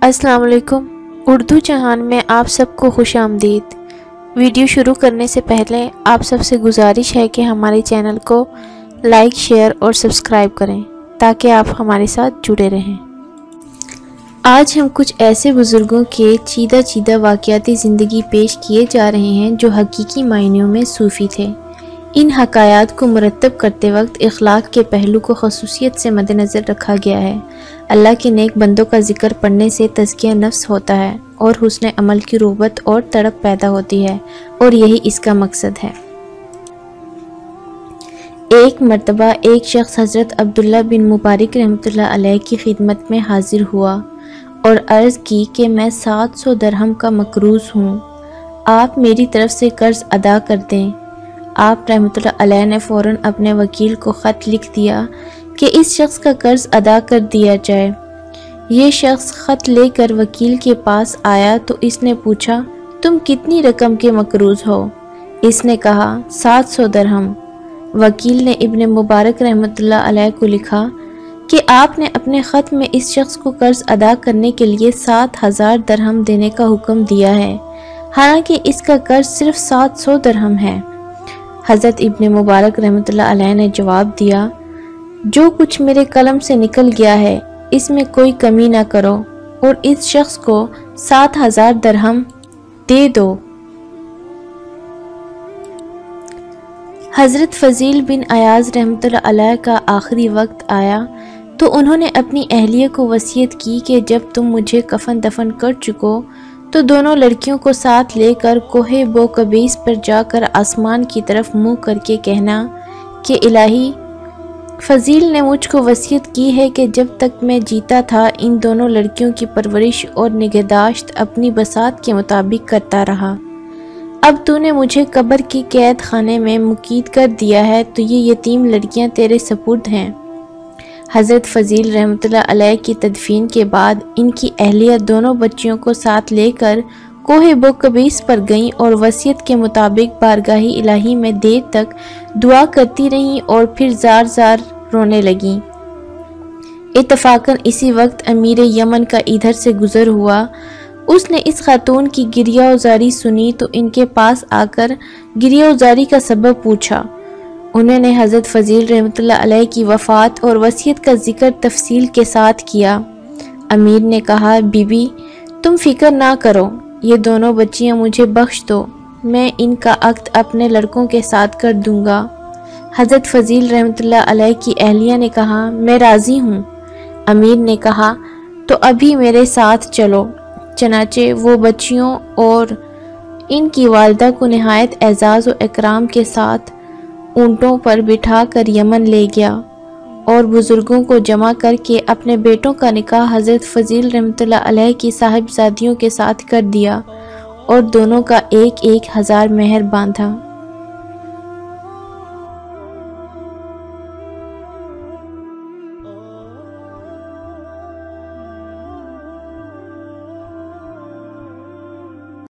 السلام علیکم۔ اردو جہان میں آپ سب کو خوش آمدید۔ ویڈیو شروع کرنے سے پہلے آپ سب سے گزارش ہے کہ ہمارے چینل کو لائک، شیئر اور سبسکرائب کریں تاکہ آپ ہمارے ساتھ جڑے رہیں۔ آج ہم کچھ ایسے بزرگوں کے چیدہ واقعاتی زندگی پیش کیے جا رہے ہیں جو حقیقی معنیوں میں صوفی تھے۔ ان حکایات کو مرتب کرتے وقت اخلاق کے پہلو کو خصوصیت سے مد نظر رکھا گیا ہے۔ اللہ کے نیک بندوں کا ذکر پڑھنے سے تزکیہ نفس ہوتا ہے اور حسن عمل کی رغبت اور تڑپ پیدا ہوتی ہے، اور یہی اس کا مقصد ہے۔ ایک مرتبہ ایک شخص حضرت عبداللہ بن مبارک رحمۃ اللہ علیہ کی خدمت میں حاضر ہوا اور عرض کی کہ میں 700 درہم کا مقروض ہوں، آپ میری طرف سے قرض ادا کر دیں۔ آپ رحمۃ اللہ علیہ نے فوراً اپنے وکیل کو خط لکھ دیا کہ اس شخص کا قرض ادا کر دیا جائے۔ یہ شخص خط لے کر وکیل کے پاس آیا تو اس نے پوچھا، تم کتنی رقم کے مقروض ہو؟ اس نے کہا 700 درہم۔ وکیل نے ابن مبارک رحمۃ اللہ علیہ کو لکھا کہ آپ نے اپنے خط میں اس شخص کو قرض ادا کرنے کے لیے 7000 درہم دینے کا حکم دیا ہے، حالانکہ اس کا قرض صرف 700 درہم ہے۔ حضرت ابن مبارک رحمۃ اللہ علیہ نے جواب دیا، جو کچھ میرے قلم سے نکل گیا ہے اس میں کوئی کمی نہ کرو اور اس شخص کو 7000 درہم دے دو۔ حضرت فضیل بن عیاض رحمۃ اللہ علیہ کا آخری وقت آیا تو انہوں نے اپنی اہلیہ کو وصیت کی کہ جب تم مجھے کفن دفن کر چکو تو دونوں لڑکیوں کو ساتھ لے کر کوہ بوقبیس پر جا کر آسمان کی طرف منہ کر کے کہنا کہ الہی، فضیل نے مجھ کو وصیت کی ہے کہ جب تک میں جیتا تھا ان دونوں لڑکیوں کی پرورش اور نگہداشت اپنی بساط کے مطابق کرتا رہا، اب تو نے مجھے قبر کی قید خانے میں مقید کر دیا ہے تو یہ یتیم لڑکیاں تیرے سپرد ہیں۔ حضرت فضیل رحمۃ اللہ علیہ کی تدفین کے بعد ان کی اہلیہ دونوں بچیوں کو ساتھ لے کر کوہ بوقبیس پر گئیں اور وصیت کے مطابق بارگاہ الہی میں دیر تک دعا کرتی رہیں اور پھر زار زار رونے لگیں۔ اتفاقاً اسی وقت امیر یمن کا ادھر سے گزر ہوا، اس نے اس خاتون کی گریہ وزاری سنی تو ان کے پاس آ کر گریہ وزاری کا سبب پوچھا۔ انہوں نے حضرت فضیل رحمۃ اللہ علیہ کی وفات اور وصیت کا ذکر تفصیل کے ساتھ کیا۔ امیر نے کہا، بی بی تم فکر نہ کرو، یہ دونوں بچیاں مجھے بخش دو، میں ان کا عقد اپنے لڑکوں کے ساتھ کر دوں گا۔ حضرت فضیل رحمۃ اللہ علیہ کی اہلیہ نے کہا، میں راضی ہوں۔ امیر نے کہا، تو ابھی میرے ساتھ چلو۔ چنانچہ وہ بچیوں اور ان کی والدہ کو نہایت اعزاز و اکرام کے ساتھ اونٹوں پر بٹھا کر یمن لے گیا اور بزرگوں کو جمع کر کے اپنے بیٹوں کا نکاح حضرت فضیل رحمۃ اللہ علیہ کی صاحبزادیوں کے ساتھ کر دیا اور دونوں کا 1000 مہر باندھا۔